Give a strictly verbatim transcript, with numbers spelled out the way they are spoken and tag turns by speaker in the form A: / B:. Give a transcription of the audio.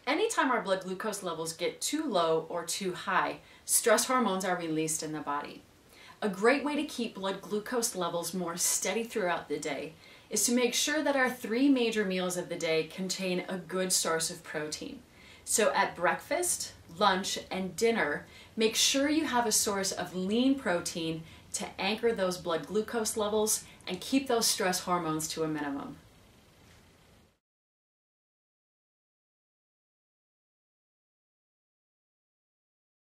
A: Anytime our blood glucose levels get too low or too high, stress hormones are released in the body. A great way to keep blood glucose levels more steady throughout the day is to make sure that our three major meals of the day contain a good source of protein. So at breakfast, lunch, and dinner, make sure you have a source of lean protein to anchor those blood glucose levels and keep those stress hormones to a minimum.